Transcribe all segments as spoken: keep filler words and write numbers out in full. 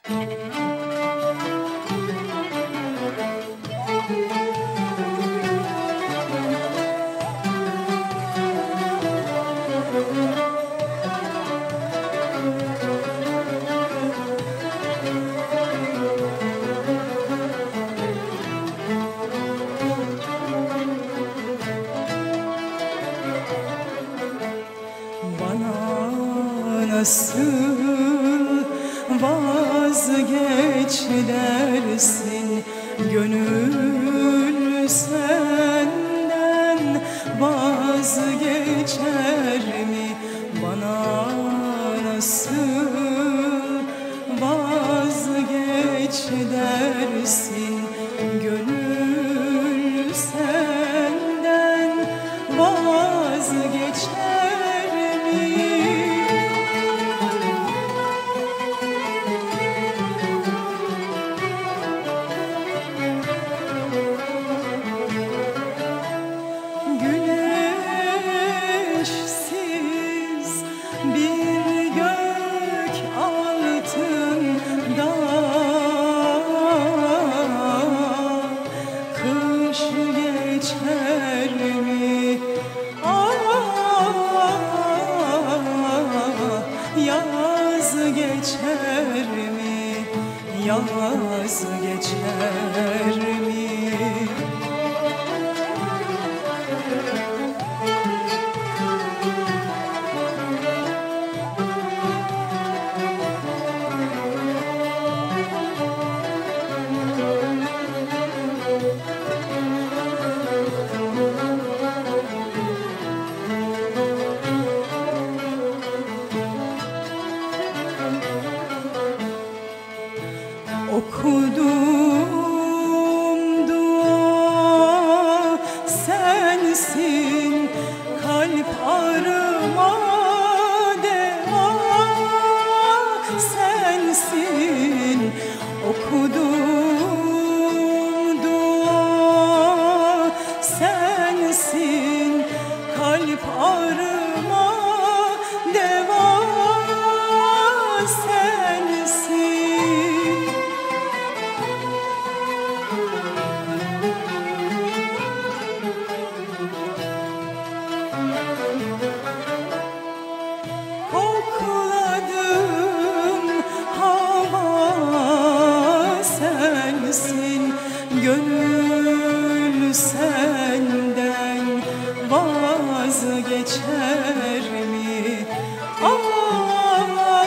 Nasıl vazgeç dersin, gönül senden vazgeçer mi? Bana nasıl vazgeç dersin, gönül senden vazgeçer mi? Bir gök altında kış geçer mi? Ah, yaz geçer mi? Yaz geçer mi? Okudum dua sensin, kalp ağrıma deva sensin. Okudum dua sensin, kalp ağrıma deva sensin. Kokladım hava sensin, gönül senden vazgeçer mi? Ah,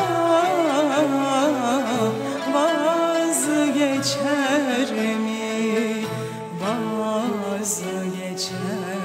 vazgeçer mi? Vazgeçer